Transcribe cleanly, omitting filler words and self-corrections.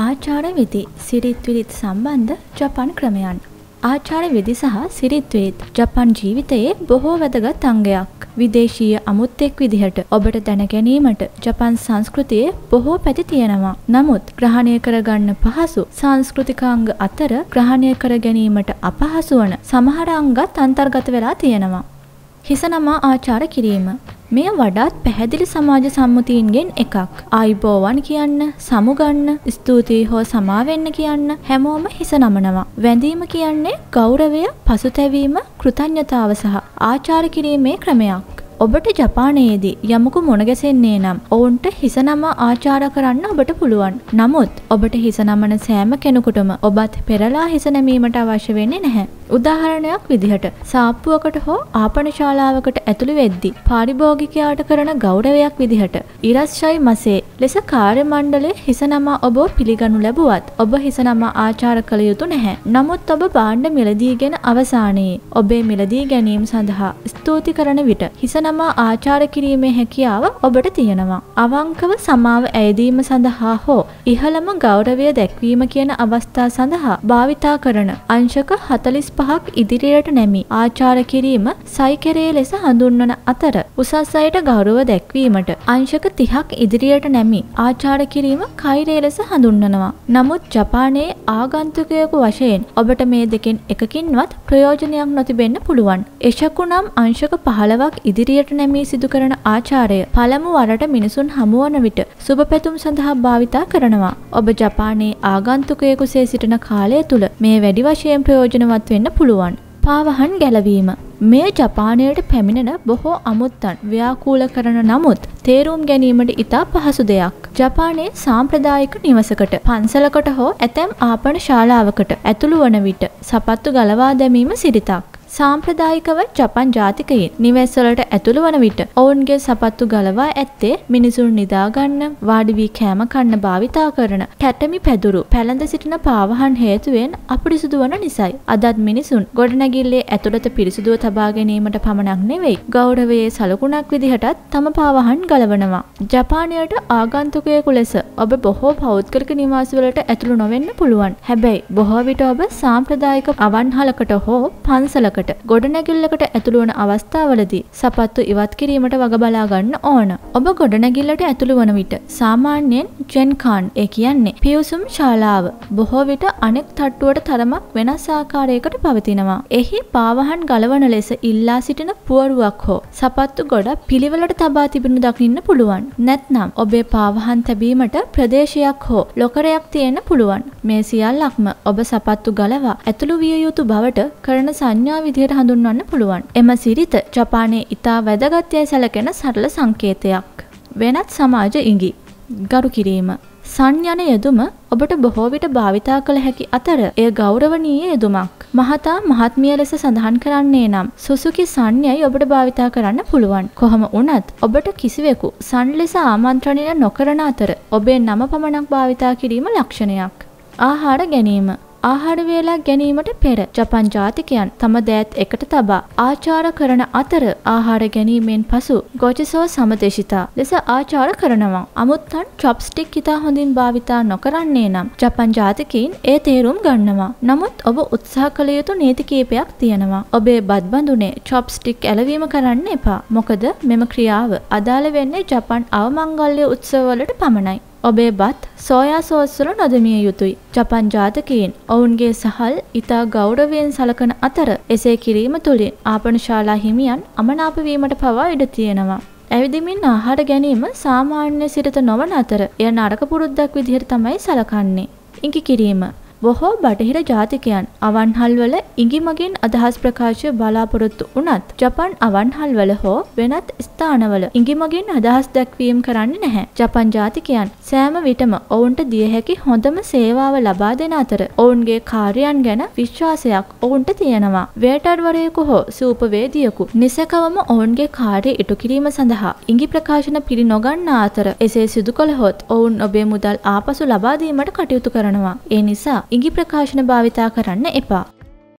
ආචාර විධි සිරිත් විරිත් සම්බන්ධ ජපන් ක්‍රමයන්. ආචාර විධි සහ සිරිත් විරිත් ජපන් ජීවිතයේ බොහෝ වැදගත් අංගයක්. විදේශීය අමුත්තෙක් විදිහට ඔබට දැන ගැනීමට ජපන් සංස්කෘතියේ බොහෝ පැති තියෙනවා. නමුත් ග්‍රහණය කරගන්න පහසු සංස්කෘතිකාංග අතර ග්‍රහණය කර ගැනීමට අපහසු වන සමහර අංගත් අන්තර්ගත වෙලා තියෙනවා. හිස නමා ආචාර කිරීම. මෙය වඩාත් පැහැදිලි සමාජ සම්මුතීන්ගෙන් එකක්. ආයිබෝවන් කියන්න, සමුගන්න, ස්තුතියි හෝ සමාවෙන්න කියන්න හැමෝම හිස නමනවා. වැඳීම කියන්නේ ගෞරවය, පසුතැවීම, කෘතඥතාව සහ ආචාර කිරීමේ ක්‍රමයක්. ඔබට ජපානයේදී යමකු මුණ ගැසෙන්නේ නම් ඔවුන්ට හිස නමා ආචාර කරන්න ඔබට පුළුවන්. නමුත් ඔබට හිස නමන සෑම කෙනෙකුටම ඔබත් පෙරලා හිස නැමීමට අවශ්‍ය වෙන්නේ නැහැ. උදාහරණයක් විදිහට සාප්පුවකට හෝ ආපනශාලාවකට ඇතුළු වෙද්දී පාරිභෝගිකයාට කරන ගෞරවයක් විදිහට ඉරස්ෂයි මසේ ලෙස කාර්ය මණ්ඩලයේ හිස නමා ඔබ පිළිගනු ලැබුවත් ඔබ හිස නමා ආචාර කළ යුතු නැහැ. නමුත් ඔබ භාණ්ඩ මිලදීගෙන අවසානයේ ඔබේ මිලදී ගැනීම සඳහා ස්තුති කරන විට හිස නමා ආචාර කිරීමේ හැකියාව ඔබට තියෙනවා. අවංකව සමාව ඇයදීම සඳහා හෝ ඉහළම ගෞරවය දැක්වීම කියන අවස්ථා සඳහා භාවිතා කරන අංශක 45ක් ඉදිරියට නැමී ආචාර කිරීම සයිකරේ ලෙස හඳුන්වන අතර උසස් අයට ගෞරව දැක්වීමට අංශක 30ක් ඉදිරියට නැමී ආචාර කිරීම කෛරේ ලෙස හඳුන්වනවා. නමුත් ජපානයේ ආගන්තුකයෙකු වශයෙන් ඔබට මේ දෙකෙන් එකකින්වත් ප්‍රයෝජනයක් නොතිබෙන්න පුළුවන්. එෂකු නම් අංශක 15ක් ඉදිරියට නැමී සිදු කරන ආචාරය පළමු වරට මිනිසුන් හමුවන විට සුබ පැතුම් සඳහා භාවිතා කරනවා. ඔබ ජපානයේ ආගන්තුකයෙකුසේ සිටින කාලය තුල මේ වැඩි වශයෙන් ප්‍රයෝජනවත් වෙන්න පුළුවන්. පාවහන් ගැලවීම. මෙය ජපානයට පැමිණෙන බොහෝ අමුත්තන් ව්‍යාකූල කරන නමුත් තේරුම් ගැනීමට ඉතා පහසු දෙයක්. ජපානයේ සාම්ප්‍රදායික නිවසකට, පන්සලකට හෝ ඇතැම් ආපන ශාලාවකට ඇතුළු වන විට සපත්තු ගලවා දැමීම සිරිතක්. සාම්ප්‍රදායිකව ජපන් ජාතිකයින් නිවෙස්වලට ඇතුළු වන විට ඔවුන්ගේ සපත්තු ගලවා ඇත්තේ මිනිසුන් නිදාගන්න, වාඩි වී කෑම කන්න භාවිතා කරන කැටමි පැදුරු පැළඳ සිටින පාවහන් හේතුවෙන් අපිරිසුදු වන නිසයි. අදත් මිනිසුන් ගොඩනැගිල්ලේ ඇතුළත පිරිසුදුව තබා ගැනීමට පමණක් නෙවෙයි, ගෞරවයේ සලකුණක් විදිහටත් තම පාවහන් ගලවනවා. ජපානයට ආගන්තුකයෙකු ලෙස ඔබ බොහෝ පෞද්ගලික නිවාසවලට ඇතුළු නොවෙන්න පුළුවන්. හැබැයි බොහෝ විට ඔබ සාම්ප්‍රදායික අවන්හලකට හෝ පන්සලකට ගොඩනැගිල්ලකට ඇතුළු වන අවස්ථාවලදී සපත්තු ඉවත් කිරීමට වග බලා ගන්න ඕන. ඔබ ගොඩනැගිල්ලට ඇතුළු වන විට සාමාන්‍යයෙන් ජෙන්කාන් ඒ කියන්නේ පියුසුම් ශාලාව බොහෝ විට අනෙක් තට්ටුවට තරමක් වෙනස් ආකාරයකට පවතිනවා. එහි පාවහන් ගලවන ලෙස ඉල්ලා සිටින පුවරුවක් හෝ සපත්තු ගොඩක් පිළිවෙලට තබා තිබෙනු දකින්න පුළුවන්. නැත්නම් ඔබේ පාවහන් තැබීමට ප්‍රදේශයක් හෝ ලොකරයක් තියෙන්න පුළුවන්. මේ සියල්ලක්ම ඔබ සපත්තු ගලවා ඇතුළු විය යුතු බවට කරන සංඥා විදිහට හඳුන්වන්න පුළුවන්. එම සිරිත ජපානයේ ඉතා වැදගත් යයි සැලකෙන සරල සංකේතයක්. වෙනත් සමාජ ඉඟි ගරු කිරීම. සන් යන යෙදුම ඔබට බොහෝ විට භාවිතා කළ හැකි අතර එය ගෞරවනීය යෙදුමක්. මහතා මහත්මිය ලෙස සඳහන් කරන්නේ නම් සුසුකි සන් යයි ඔබට භාවිතා කරන්න පුළුවන්. කොහොම වුණත් ඔබට කිසිවෙකු සන් ලෙස ආමන්ත්‍රණය නොකරන අතර ඔබේ නම පමණක් භාවිතා කිරීම ලක්ෂණයක්. ආහාර ගැනීම. ආහාර වේලා ගැනීමට පෙර ජපන් ජාතිකයන් තම දෑත් එකට තබා ආචාර කරන අතර ආහාර ගැනීමෙන් පසු ගොචිසෝ සමදේශිතා ලෙස ආචාර කරනවා. අමුත්තන් චොප්ස්ටික් ඉතා හොඳින් භාවිතා නොකරන්නේ නම් ජපන් ජාතිකයින් ඒ තේරුම් ගන්නවා. නමුත් ඔබ උත්සාහ කළ යුතු නීති කීපයක් තියෙනවා. ඔබේ බත් බඳුනේ චොප්ස්ටික් ඇලවීම කරන්න එපා. මොකද මෙම ක්‍රියාව අදාළ වෙන්නේ ජපන් අවමංගල්‍ය උත්සවවලට පමණයි. ඔබේ බත් සෝයා සෝස් වල නොදමිය යුතුයි. ජපන් ජාතකයන් ඔවුන්ගේ සහල් ඉතා ගෞරවයෙන් සලකන අතර එසේ කිරීම තුළින් ආපනශාලා හිමියන් අමනාප වීමට පවා ඉඩ තියෙනවා. ඇවිදිමින් ආහාර ගැනීම සාමාන්‍ය සිරිත නොවන අතර එය නරක පුරුද්දක් විදිහට තමයි සලකන්නේ. ඉඟි කිරීම. බොහෝ බටහිර ජාතිකයන් අවන්හල්වල ඉඟිමගින් අදහස් ප්‍රකාශය බලාපොරොත්තු වුණත් ජපන් අවන්හල්වල හෝ වෙනත් ස්ථානවල ඉඟිමගින් අදහස් දැක්වීම කරන්නේ නැහැ. ජපන් ජාතිකයන් සෑම විටම ඔවුන්ට දිය හැකි හොඳම සේවාව ලබා දෙන අතර ඔවුන්ගේ කාර්යයන් ගැන විශ්වාසයක් ඔවුන්ට තියෙනවා. වේටර්වරයෙකු හෝ සූපවේදියෙකු නිසකවම ඔවුන්ගේ කාර්යය ඉටු කිරීම සඳහා ඉඟි ප්‍රකාශන පිළි නොගන්නා අතර එසේ සිදු කළහොත් ඔවුන් ඔබේ මුදල් ආපසු ලබා දීමට කටයුතු කරනවා. ඒ නිසා ඉඟි ප්‍රකාශන භාවිතා කරන්න එපා.